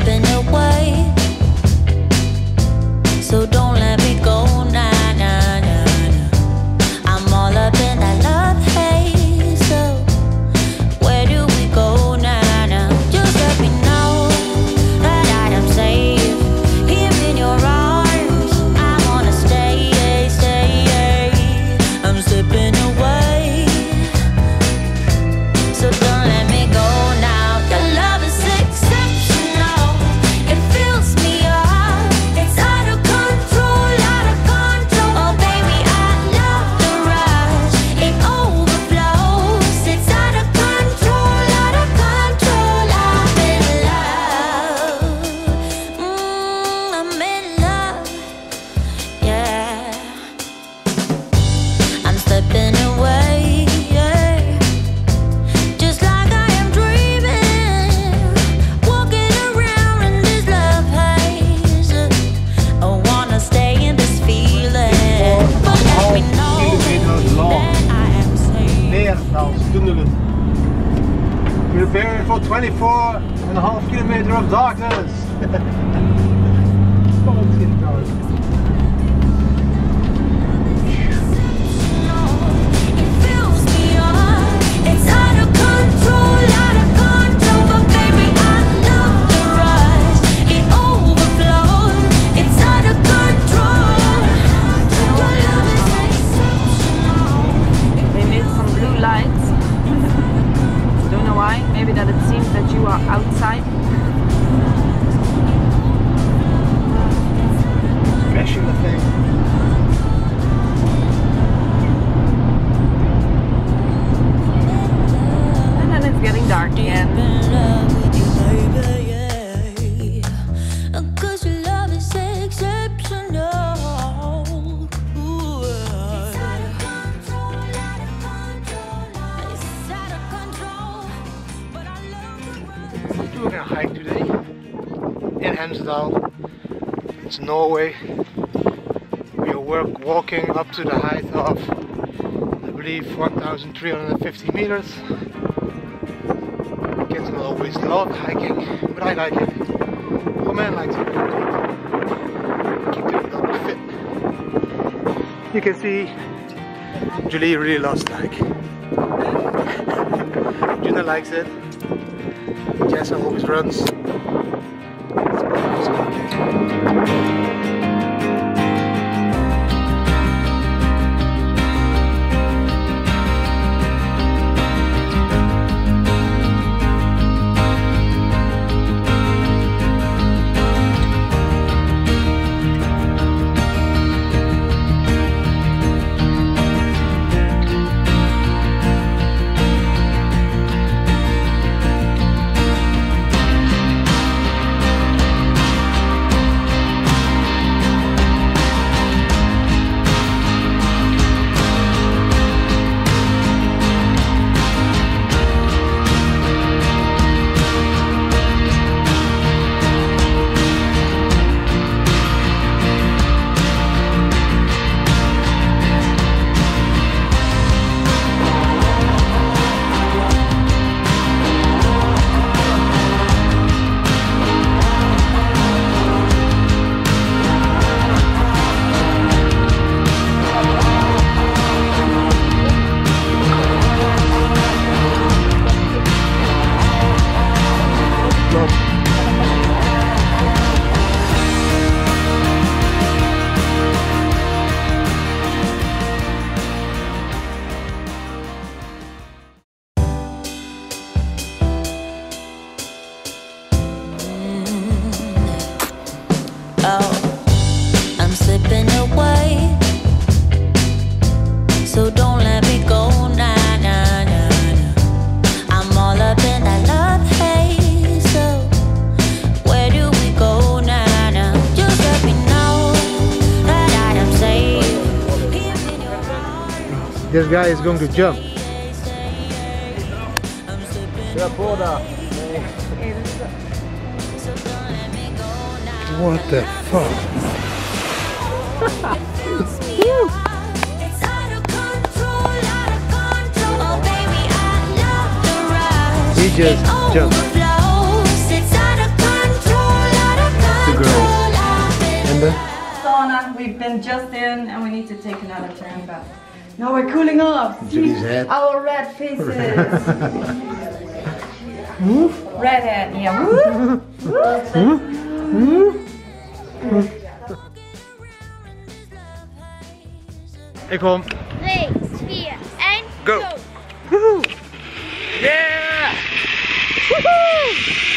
slipping away. So don't let me go, nah, nah, nah, nah. I'm all up in that love haze. So where do we go, nah, nah? Just let me know that I am safe here in your arms. I wanna stay, stay. I'm slipping away. So don't let me go now. Your love is exceptional. It fills me up. It's out of control, out of control. Oh baby, I love the rush. It overflows. It's out of control, out of control. I'm in love. I'm in love. Yeah. I'm slipping away. Yeah. Just like I am dreaming, walking around in this love haze. I wanna stay in this feeling, but let me know that I am safe. Neerlandstunnelen. Prepare for 24.5 kilometers of darkness. It fills me up. It's out of control, out of control. But baby, I love the rush. It overflows. It's out of control. Your love is exceptional. They made some blue lights. Don't know why. Maybe that it seems that you are outside. Smashing the thing. And then it's getting dark again. In love with you, baby, yeah. 'Cause your love is exceptional. Ooh, it's out of control, out of control. It's out of control, but I love the We're doing a hike today in Hemsedal. It's Norway. We are walking up to the height of, I believe, 1,350 meters. Kids don't always love hiking, but I like it. Oh man likes it. Keep doing it fit. You can see Julie really loves the hike. Juna likes it. Jessa always runs. Oh, I'm slipping away. So don't let me go, nah, nah, nah, nah. I'm all up in that love haze. So where do we go, nah, nah? Just let me know that I am safe here in your arms. This guy is going to jump. I'm slipping so don't let me go now. What the fuck? It's out of control, out of control. Oh baby, I love the rush. He just It jumped. overflows. It's out of control, sauna. We've been just in and we need to take another turn, but now we're cooling off. Julie's head. Our red faces. Redhead, yeah. Ik kom. 3, 4, 1, Go! go! Woehoe! Yeah! Woehoe!